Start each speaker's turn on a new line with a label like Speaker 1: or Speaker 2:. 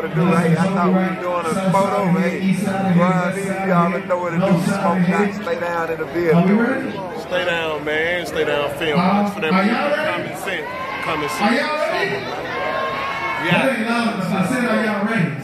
Speaker 1: to do. Hey, I thought we were doing a photo. Hey, Brian, you already know what to do. Smoke not, stay down in the building.
Speaker 2: Stay down, man. Stay down, film. Watch for that movie. Come and see.
Speaker 3: Are y'all ready?
Speaker 2: Yeah.
Speaker 3: I said, are y'all ready?